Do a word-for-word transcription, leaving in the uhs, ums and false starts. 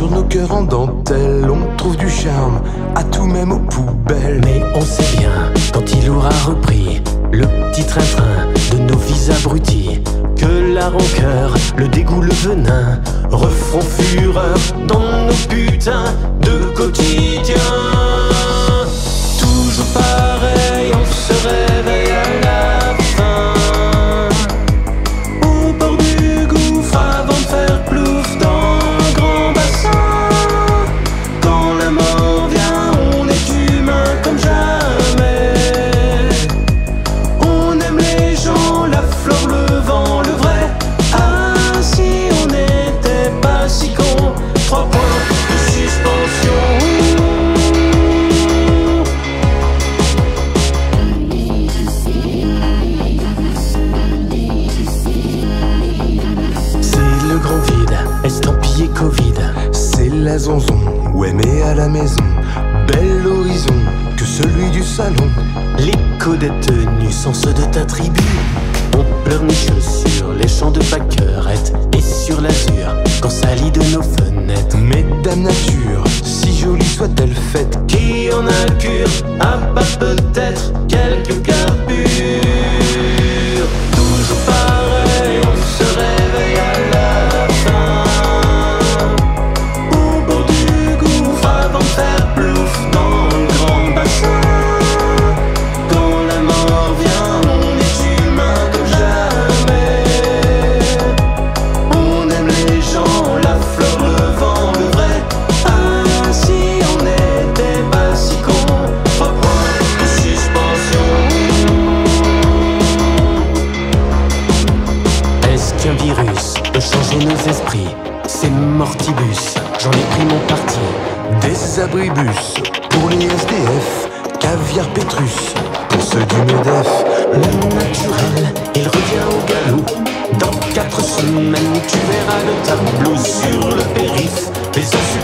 Sur nos cœurs en dentelle, on trouve du charme à tout, même aux poubelles. Mais on sait bien, quand il aura repris le petit train-train de nos vies abrutis, que la rancœur, le dégoût, le venin referont fureur dans nos putains de quotidien. Toujours pareil, on se réveille à la fin, au bord du gouffre avant de faire plouf dans le grand bassin. Quand la mort vient, on est humain comme jamais. On aime les gens, la flore, le vent, le vrai. Ah, si on n'était pas si con. Trois points de suspension. C'est le grand vide, estampillé Covid. C'est la zonzon, ouais mais à la maison. Bel horizon que celui du salon. L'écho des tenues sont ceux de ta tribu. On pleurniche sur les champs de pâquerettes et sur l'azur quand ça lit de nos fenêtres. Mais dame nature, si jolie soit-elle faite, Qui en a le cure a pas peut-être quelques cœurs purs. Toujours pareil, on se réveille à la fin, au bord du gouffre avant de faire plouf dans le grand bassin. Quand la mort vient, on est humain comme jamais. On aime les gens, la flore, le vent, le vrai. Ah, si on n'était pas si con. Trois points de suspension. Est-ce qu'un virus peut changer nos esprits? C'est Mortibus, j'en ai pris mon parti. des abribus pour les S D F, caviar Pétrus pour ceux du MEDEF. Le naturel, il revient au galop. Dans quatre semaines, tu verras le tableau sur le périph'. Les